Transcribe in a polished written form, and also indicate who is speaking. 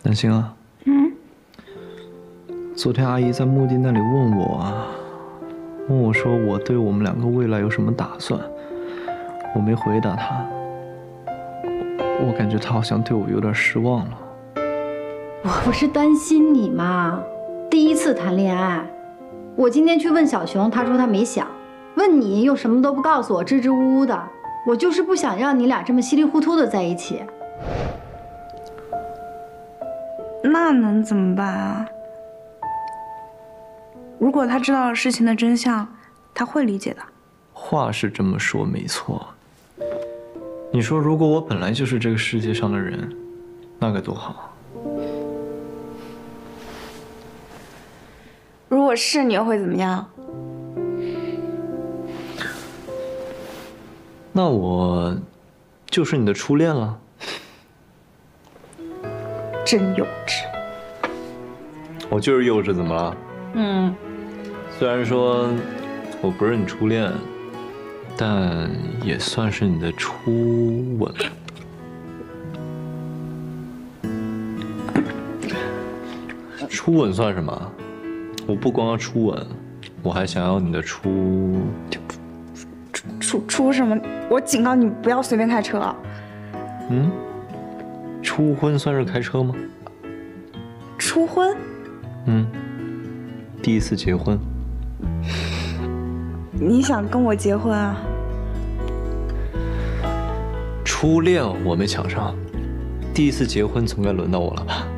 Speaker 1: 南星啊，昨天阿姨在墓地那里问我说我对我们两个未来有什么打算，我没回答她。我感觉她好像对我有点失望了。
Speaker 2: 我不是担心你吗？第一次谈恋爱，我今天去问小熊，他说他没想。问你又什么都不告诉我，支支吾吾的。我就是不想让你俩这么稀里糊涂的在一起。
Speaker 3: 那能怎么办啊？如果他知道了事情的真相，他会理解的。
Speaker 1: 话是这么说没错。你说如果我本来就是这个世界上的人，那该多好。
Speaker 3: 如果是你又会怎么样？
Speaker 1: 那我就是你的初恋了。
Speaker 3: 真幼稚。
Speaker 1: 我就是幼稚，怎么了？虽然说我不是你初恋，但也算是你的初吻。初吻算什么？我不光要初吻，我还想要你的初
Speaker 3: 出什么？我警告你不要随便开车啊！
Speaker 1: 初婚算是开车吗？
Speaker 3: 初婚？
Speaker 1: 第一次结婚。
Speaker 3: 你想跟我结婚啊？
Speaker 1: 初恋我没抢上，第一次结婚总该轮到我了吧？